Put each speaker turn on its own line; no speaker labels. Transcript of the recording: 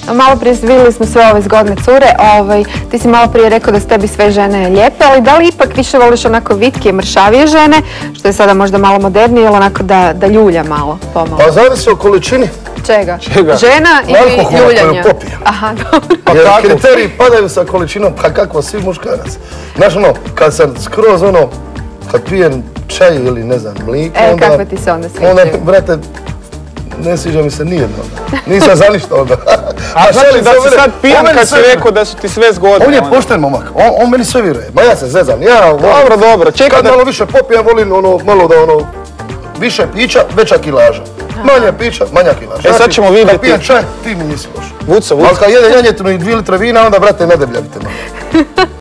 malo prije vidjeli smo sve ove zgodne cure, ti si malo prije rekao da su tebi sve žene lijepe, ali da li ipak više voliš onako vitkije, mršavije žene, što je sada možda malo modernije, ili onako da ljulja malo, pomalo?
Pa zavisi o količini.
Čega? Žena ili ljuljanja?
Alkohola koju popijam.
Aha, dobro.
Jer kriteriji padaju sa količinom, pa kako svi muškarac. Znaš kad sam skroz kad pijem čaj ili ne znam, mliko, onda...
Kakve ti se onda sviđaju?
Onda, brate, ne sviđa mi se nijedno onda. Nisam za ništa onda.
A znači da si sad pijan kad si rekao da su ti sve zgodne?
On je pošten momak, on meni sve vjeruje. Ma ja se zezam, ja volim...
Dobro, čekaj
kad malo više popijem, volim malo da više pića, veća kilaža. Manje pića, manja kilaža.
Sad ćemo vidjeti...
Kad pijem čaj, ti mi nisi loš.
Vuco.
Ali kad jedem janjetinu i 2 litre vina, onda, brate, ne debljavite me.